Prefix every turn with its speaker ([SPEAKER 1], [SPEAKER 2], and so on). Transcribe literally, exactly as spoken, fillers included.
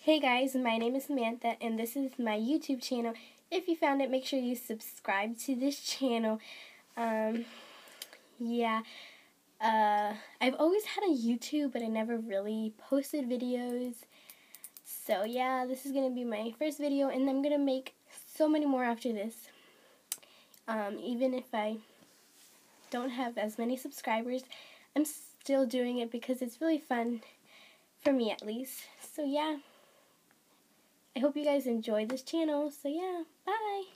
[SPEAKER 1] Hey guys, my name is Samantha and this is my YouTube channel. If you found it, make sure you subscribe to this channel. Um, yeah, uh, I've always had a YouTube, but I never really posted videos. So yeah, this is going to be my first video and I'm going to make so many more after this. Um, even if I don't have as many subscribers, I'm still doing it because it's really fun, for me at least. So yeah. I hope you guys enjoyed this channel. So yeah, bye.